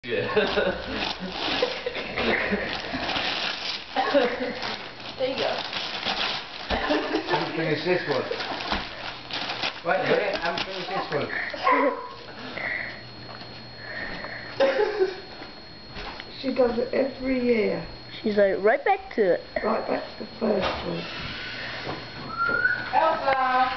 Yeah. There you go. I haven't finished this one. Wait a minute, I haven't finished this one. She does it every year. She's like, right back to it. Right back to the first one. Elsa!